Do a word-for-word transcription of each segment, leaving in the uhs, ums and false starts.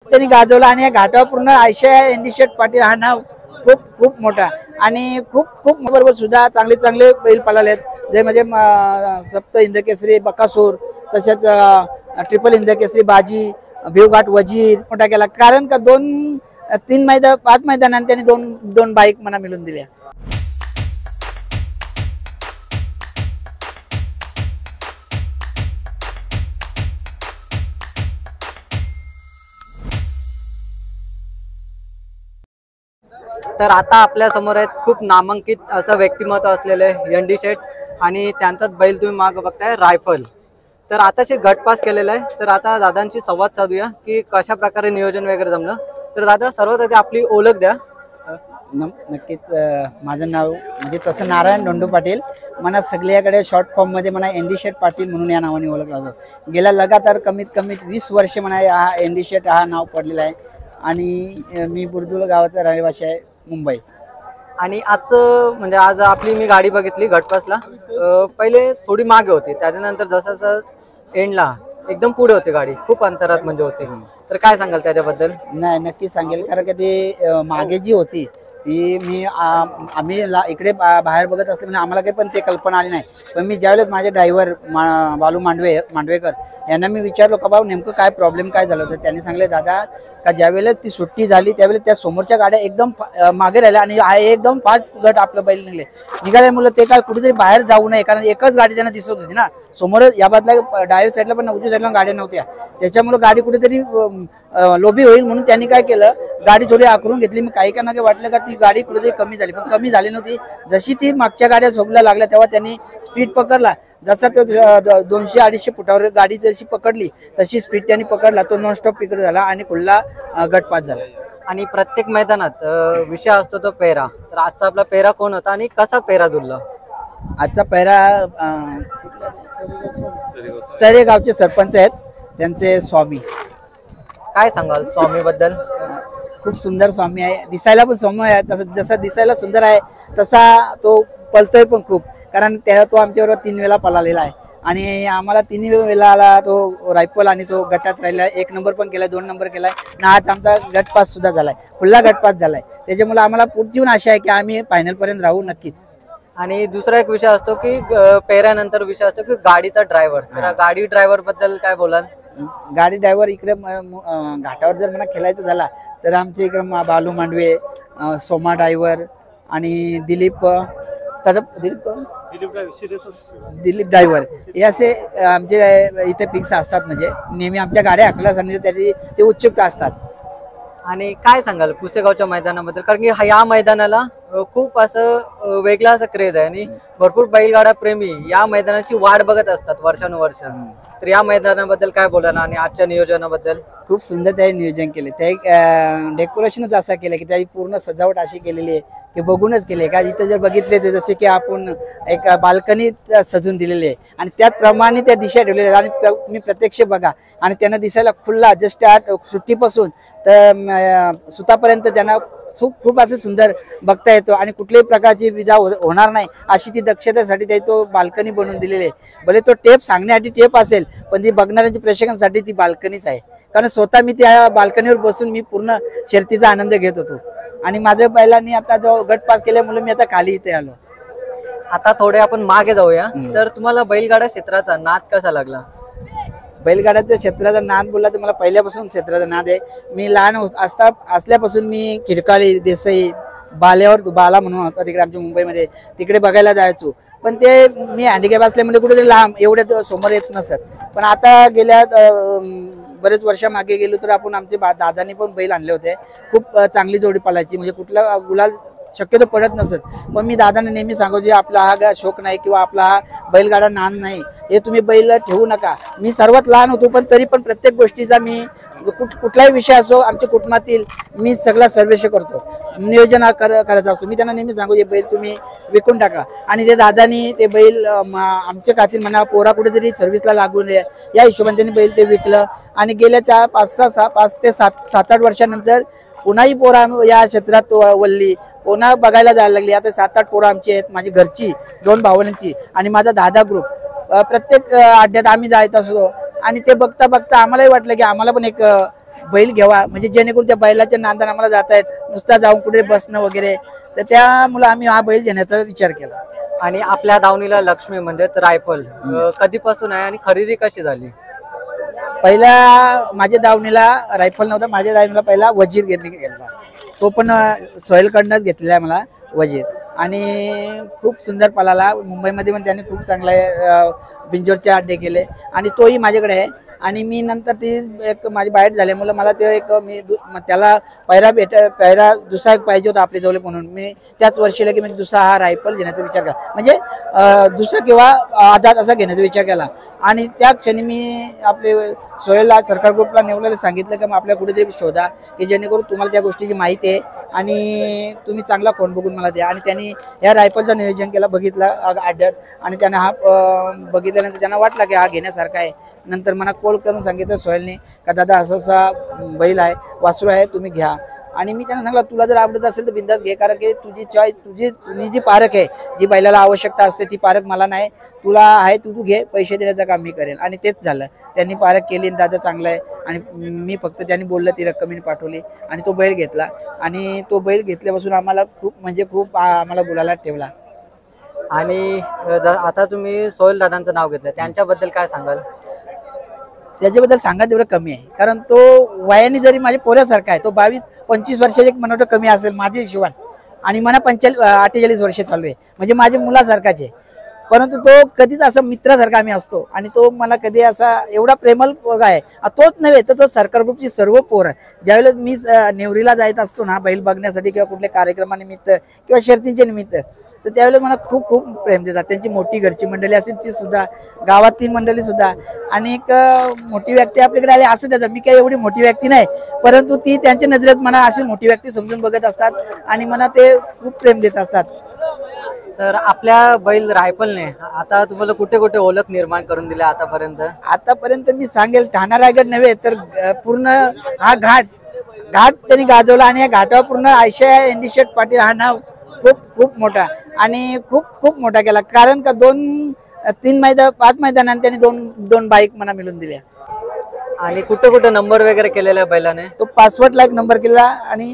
त्यांनी गाजवला आणि या घाटावर पूर्ण आयशा एंडिशेट पाटील हा नाव खूप खूप मोठा आणि खूप खूप बरोबर सुद्धा चांगले चांगले बैल पळाले आहेत जे म्हणजे सप्त हिंदकेसरी बकासूर तसेच ट्रिपल हिंदकेसरी बाजी भिवघाट वजीर मोठा केला कारण का दोन तीन मैदान पाच मैदानांनी त्यांनी दोन दोन बाईक मला मिळून दिल्या. तर आता आपल्या समोर आहेत खूप नामांकित असं व्यक्तिमत्व असलेले एंडी शेठ आणि त्यांचाच बैल तुम्ही माग बघताय रायफल. तर आताशी गट पास केलेला आहे. तर आता दादांची संवाद साधूया की कशा प्रकारे नियोजन वगैरे जमलं. तर दादा सर्वात आधी आपली ओळख द्या. नक्कीच माझं नाव म्हणजे तसं नारायण धोंडू पाटील मला सगळ्याकडे शॉर्ट फॉर्म मध्ये मला एंडी शेठ पाटील म्हणून या नावाने ओळखला जातो. गेल्या लगातार कमीत कमी वीस वर्ष म्हणा हा एंडी शेठ हा नाव पडलेला आहे आणि मी बुरदुल गावाचा रहिवासी आहे मुंबई. आणि आज म्हणजे आज आपली मी गाडी बघितली गटपासला पहिले थोडी मागे होती त्याच्यानंतर जसं जसं एंडला एकदम पुढे होती गाडी खूप अंतरात म्हणजे होते. तर काय सांगाल त्याच्याबद्दल? नाही नक्की सांगेल कारण की ते मागे जी होती ती मी आम्ही इकडे बाहेर बघत असले म्हणजे आम्हाला काही पण ते कल्पना आली नाही. पण मी ज्यावेळेस माझे ड्रायव्हर मा बालू मांडवे मांडवेकर यांना मी विचारलो का भाऊ नेमकं काय प्रॉब्लेम काय झालं होतं. त्यांनी सांगले दादा का ज्यावेळेस ती सुट्टी झाली त्यावेळेस त्या समोरच्या गाड्या एकदम मागे राहिल्या आणि हा एकदम पाच गट आपलं बैल निघले निघाले मुलं ते काय कुठेतरी बाहेर जाऊ नये कारण एकच गाडी त्यांना दिसत होती ना समोर या बाजूला डाव्या साईडला पण उजव्या साईडला गाड्या नव्हत्या त्याच्यामुळे गाडी कुठेतरी लोभी होईल म्हणून त्यांनी काय केलं गाडी थोडी आकरून घेतली. मी काही काना काय वाटलं का ती गाडी कुठेतरी कमी झाली पण कमी झाली नव्हती. जशी ती मागच्या गाड्या झोपला लागल्या तेव्हा त्यांनी स्पीड पकडला जसा तो दोनशे अडीचशे फुटावर गाडी जशी पकडली तशी स्पीड त्यांनी पकडला तो नॉनस्टॉप पिकअप झाला आणि खुल्ला गटपास झाला. आणि प्रत्येक मैदानात विषय असतो तो पेरा. तर आजचा आपला पेरा कोण होता आणि कसा पेरा जुळला? आजचा पेरा चरेगावचे सरपंच आहेत त्यांचे स्वामी. काय सांगाल स्वामी बद्दल? खूप सुंदर स्वामी आहे दिसायला पण स्वामी आहे तसं जसं दिसायला सुंदर आहे तसा तो पलतोय पण खूप कारण त्या तो आमच्याबरोबर तीन वेळा पळालेला आहे आणि आम्हाला तिन्ही वेळेला तो रायफल आणि तो गटात राहिला एक नंबर पण केलाय दोन नंबर केलाय ना आज आमचा गटपास सुद्धा झालाय खुल्ला गटपास झालाय. त्याच्यामुळे आम्हाला पुढची पण आशा आहे की आम्ही फायनल पर्यंत राहू नक्कीच. आणि दुसरा एक विषय असतो की पेऱ्यानंतर विषय असतो की गाडीचा ड्रायव्हर. तर गाडी ड्रायव्हर बद्दल काय बोलाल? गाडी ड्रायव्हर इकडे घाटावर जर मला खेळायचं झाला तर आमचे इकडे बालू मांडवे सोमा ड्रायव्हर आणि दिलीप तडप दिलीप दिलीप ड्रायव्हर हे असे आमचे इथे फिक्स असतात म्हणजे नेहमी आमच्या गाड्या हाकल्यासाठी तरी ते उत्सुक असतात. आणि काय सांगाल पुसेगावच्या मैदानाबद्दल? कारण की या मैदानाला खूप असं वेगळा असं क्रेज आहे आणि भरपूर बैलगाडा प्रेमी या मैदानाची वाट बघत असतात वर्षानुवर्ष. तर या मैदानाबद्दल काय बोलाल आणि आजच्या नियोजनाबद्दल? खूप सुंदर त्याने नियोजन केले ते डेकोरेशनच असं केलं की त्याची पूर्ण सजावट अशी केलेली आहे की बघूनच केले का इथं जर बघितले तर जसे की आपण एक बाल्कनी सजून दिलेली आहे आणि त्याचप्रमाणे त्या दिशा ठेवलेल्या आणि तुम्ही प्रत्यक्ष बघा आणि त्यांना दिसायला खुल्ला जस्ट सुट्टीपासून तर सुतापर्यंत त्यांना खूप खूप असं सुंदर बघता येतो आणि कुठल्याही प्रकारची विजा होणार नाही अशी ती दक्षतेसाठी त्याची तो बाल्कनी बनवून दिलेली आहे. भले तो टेप सांगण्यासाठी टेप असेल पण ती बघणाऱ्यांच्या प्रेक्षकांसाठी ती बाल्कनीच आहे कारण स्वतः मी त्या बाल्कनीवर बसून मी पूर्ण शर्तीचा आनंद घेत होतो आणि माझ्या बैलांनी आता जो गट पास केल्यामुळे मी आता खाली इथे आलो. आता थोडे आपण मागे जाऊया. तर तुम्हाला बैलगाडा क्षेत्राचा नाद कसा लागला? बैलगाड्याच्या क्षेत्राचा नाद बोलला तर मला पहिल्यापासून क्षेत्राचा नाद आहे. मी लहान असता असल्यापासून मी खिडकाली देसाई बाल्यावर बाला म्हणून होता तिकडे आमच्या मुंबईमध्ये तिकडे बघायला जायचो पण ते मी हँडिकॅप असल्यामुळे कुठेतरी लांब एवढ्या समोर येत नसत. पण आता गेल्या बरेच वर्ष मागे गेलो तर आपण आमचे दादांनी पण बैल आणले होते खूप चांगली जोडी पळायची म्हणजे कुठला गुलाल शक्यतो पडत नसत. पण मी दादांना नेहमी सांगू जे आपला हा शौक नाही किंवा आपला हा बैलगाडा नाद नाही हे तुम्ही बैल ठेवू नका. मी सर्वात लहान होतो पण तरी पण प्रत्येक गोष्टीचा मी कुठ कुठलाही विषय असो आमच्या कुटुंबातील मी सगळा सर्वेश करतो नियोजन कर करायचा असतो. मी त्यांना नेहमी सांगू हे बैल तुम्ही विकून टाका आणि ते दादानी ते बैल आमच्या खातील म्हणा पोरा कुठेतरी सर्व्हिसला लागू नये या हिशोबाने त्यांनी बैल ते विकलं आणि गेल्या त्या पाच सहा सहा पाच ते सात सात आठ वर्षानंतर पुन्हाही पोरा या क्षेत्रात वल्ली पुन्हा बघायला जायला लागली. आता सात आठ पोरं आमची आहेत माझी घरची दोन भावांची आणि माझा दादा ग्रुप प्रत्येक अड्ड्यात आम्ही जायत असतो आणि ते बघता बघता आम्हालाही वाटलं की आम्हाला पण एक बैल घ्यावा, म्हणजे जेणेकरून त्या बैलाच्या नांदाने आम्हाला जाता येत नुसता जाऊन कुठे बसणं वगैरे, तर त्यामुळे आम्ही हा बैल घेण्याचा विचार केला. आणि आपल्या दावणीला लक्ष्मी म्हणजे रायफल अं, कधीपासून आहे आणि खरेदी कशी झाली? पहिला माझ्या दावणीला रायफल नव्हता, माझ्या दावणीला पहिला वजीर घेतली गेला, तो पण सोहेलकडनंच घेतलेला आहे मला वजीर, आणि खूप सुंदर पळाला. मुंबईमध्ये पण त्याने खूप चांगले बिंजोरचे अड्डे केले आणि तोही माझ्याकडे आहे. आणि मी नंतर ती एक माझी बाहेर झाल्यामुळे मला ते एक मी त्याला पैरा भेट पैरा दुसरा एक पाहिजे होता आपल्या जवळ, म्हणून मी त्याच वर्षीला की मी दुसरा हा रायफल घेण्याचा विचार केला, म्हणजे दुसरा किंवा आधार असा घेण्याचा विचार केला. आणि त्या क्षणी मी आपले सोहेलला सरकार ग्रुपला नेवलेलं सांगितलं की मग आपल्या कुठेतरी शोधा की जेणेकरून तुम्हाला त्या गोष्टीची माहिती आहे आणि तुम्ही चांगला फोन बघून मला द्या. आणि त्यांनी या रायफलचं नियोजन केलं, बघितलं अड्ड्यात, आणि त्याने हा बघितल्यानंतर त्यांना वाटला की हा घेण्यासारखा आहे. नंतर मला कॉल करून सांगितलं सोहेलने का दादा असं असा बैल आहे, वासरू आहे, तुम्ही घ्या. आणि मी त्यांना सांगितलं तुला जर आवडत असेल तर बिंदास घे, कारण की तुझी चॉईस तुझी तुझी जी पारख आहे, जी बैलाला आवश्यकता असते ती पारख मला नाही, तुला आहे तू तू घे, पैसे देण्याचं काम मी करेल. आणि तेच झालं, त्यांनी पारख केली, दादा चांगला आहे. आणि मी फक्त त्यांनी बोललं ती रक्कम मी पाठवली आणि तो बैल घेतला. आणि तो बैल घेतल्यापासून आम्हाला खूप म्हणजे खूप आम्हाला बोलायला ठेवला. आणि आता तुम्ही सोहेल दादांचं नाव घेतलं, त्यांच्याबद्दल काय सांगाल? त्याच्याबद्दल सांगा तेवढं कमी आहे, कारण तो वयाने जरी माझ्या पोऱ्यासारखा आहे, तो बावीस पंचवीस वर्षाचे म्हणतो कमी असेल माझ्या हिशोबान, आणि मला पंचेचाळीस अठ्ठेचाळीस वर्ष चालू आहे, म्हणजे माझ्या मुलासारखाच आहे. परंतु तो कधीच असं मित्रासारखा आम्ही असतो, आणि तो मला कधी असा एवढा प्रेमळ पोरगा आहे. तोच नव्हे तर तो सरकार ग्रुपची सर्व पोरं, ज्यावेळेस मी नेवरीला जायत असतो ना बैल बघण्यासाठी किंवा कुठल्या कार्यक्रमानिमित्त किंवा शर्तींच्या निमित्त, तर त्यावेळेस मला खूप खूप प्रेम देतात. त्यांची मोठी घरची मंडळी असेल ती सुद्धा, गावातील मंडळी सुद्धा, आणि एक मोठी व्यक्ती आपल्याकडे आली असं त्याचं, मी काही एवढी मोठी व्यक्ती नाही, परंतु ती त्यांच्या नजरेत मला अशी मोठी व्यक्ती समजून बघत असतात आणि मला ते खूप प्रेम देत असतात. तर आपल्या बैल रायफलने आता तुम्हाला कुठे कुठे ओळख निर्माण करून दिली आतापर्यंत? आतापर्यंत मी सांगेल ठाणा रायगड नव्हे तर पूर्ण हा घाट घाट त्यांनी गाजवला, आणि या घाटावर पूर्ण आयशा एंडिशेट पाटील हा नाव खूप खूप मोठा आणि खूप खूप मोठा केला. कारण का दोन तीन मैदान पाच मैदानांनी त्यांनी दोन दोन बाईक मला मिळून दिल्या. आणि कुठे कुठे नंबर वगैरे केलेला आहे बैलाने? तो पासवर्ड ला एक नंबर केला, आणि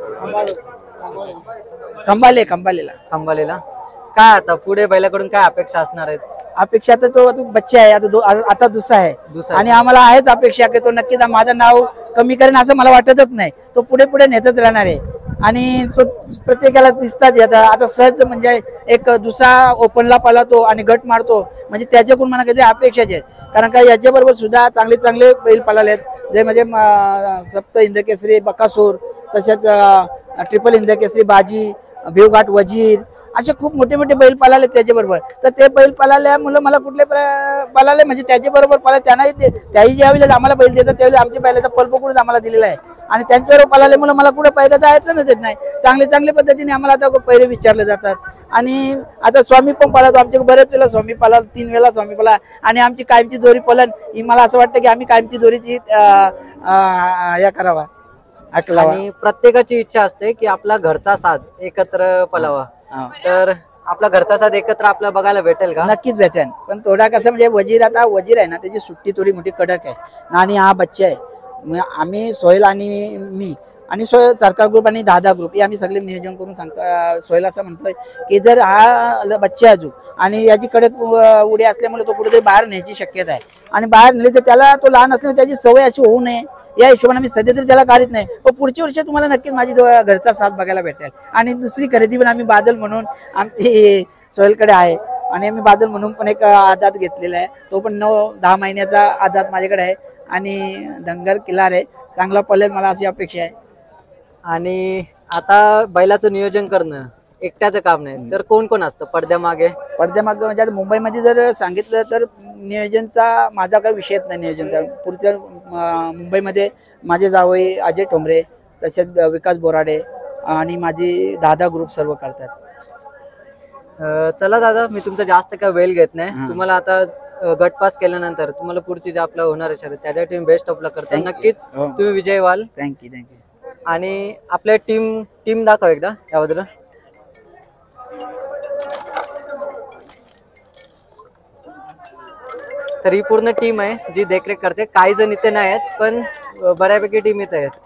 खंबाले खंबालेला खंबालेला. काय आता पुढे बैलाकडून काय अपेक्षा असणार आहेत? अपेक्षा आता तो आता बच्चा आहे, आता दो, आता दुसरा आहे, दुसरा आणि आम्हाला आहेच अपेक्षा की तो नक्कीच माझं नाव कमी करेन असं मला वाटतच नाही. तो पुढे पुढे नेतच राहणार आहे, आणि तो प्रत्येकाला दिसताच येतात. आता सहज म्हणजे एक दुसरा ओपनला पळतो आणि गट मारतो, म्हणजे त्याच्याकडून मला काहीतरी अपेक्षाच आहेत. कारण का याच्याबरोबर सुद्धा चांगले चांगले बैल पळाले आहेत, जे म्हणजे सप्त हिंदकेसरी बकासूर, तसेच ट्रिपल हिंदकेसरी बाजी, भिवघाट वजीर, असे खूप मोठे मोठे बैल पळाले त्याच्याबरोबर. तर ते बैल पळाल्यामुळे मला कुठले पळाले म्हणजे त्याच्याबरोबर पळा त्यांनाही त्याही ज्यावेळेला आम्हाला बैल देतात त्यावेळेला आमच्या बैलाचा पल पकडून आम्हाला दिलेला आहे, आणि त्यांच्याबरोबर पळाल्यामुळे मला कुठे पहिला जायचं नाही देत नाही. चांगले चांगल्या पद्धतीने आम्हाला आता पहिले विचारले जातात. आणि आता स्वामी पण पळातो आमच्याकडे, बरेच वेळा स्वामी पळाला, तीन वेळा स्वामी पळा, आणि आमची कायमची जोरी पळण ही मला असं वाटतं की आम्ही कायमची जोरीची या करावा. आणि प्रत्येकाची इच्छा असते की आपला घरचा साज एकत्र पळावा, तर आपला घरचा साथ एकत्र आपल्याला बघायला भेटेल का? नक्कीच भेटेल, पण थोडा कसं म्हणजे वजीर आता वजीर आहे ना, त्याची सुट्टी थोडी मोठी कडक आहे, आणि हा बच्चा आहे. आम्ही सोहेल आणि मी आणि सोहेल सरकार ग्रुप आणि दादा ग्रुप हे आम्ही सगळे नियोजन करून सांगतो. सोहेल असं म्हणतोय की जर हा बच्चा अजून आणि याची कडक उडी असल्यामुळे तो कुठेतरी बाहेर न्यायची शक्यता आहे, आणि बाहेर नेले तर त्याला तो लहान असल्यामुळे त्याची सवय अशी होऊ नये या हिशोबाने मी सध्या तरी त्याला काढत नाही. पण पुढच्या वर्षी तुम्हाला नक्कीच माझी घरचा साथ बघायला भेटेल. आणि दुसरी खरेदी पण आम्ही बादल म्हणून आमची सोहेलकडे आहे, आणि आम्ही बादल म्हणून पण एक आदात घेतलेला आहे, तो पण नऊ दहा महिन्याचा आदात माझ्याकडे आहे, आणि दंगर किल्लार आहे, चांगला पळेल मला अशी अपेक्षा आहे. आणि आता बैलाचं नियोजन करणं एकट्याचं काम नाही, तर कोण कोण असतं पडद्यामागे? पडद्यामागे म्हणजे आता मुंबईमध्ये जर सांगितलं तर नियोजनचा माझा काही विषयच नाही. नियोजनचा पुढच्या मुंबईमध्ये माझे जावई अजय ठोंबरे, तसेच विकास बोराडे आणि माझी दादा ग्रुप सर्व करतात. चला दादा, मी तुमचा जास्त काय वेळ घेत नाही. तुम्हाला आता गट पास केल्यानंतर तुम्हाला पुढची जे आपला होणार आहे शर्यत त्यासाठी तुम्ही बेस्ट ऑफ लक करता. नक्कीच तुम्ही विजय व्हाल. Thank you thank you. आणि आपल्या टीम टीम दाखव एकदा याबद्दल. तर ही पूर्ण टीम आहे जी देखरेख करते. काही जण इथे नाही आहेत, पण बऱ्यापैकी टीम इथे आहेत.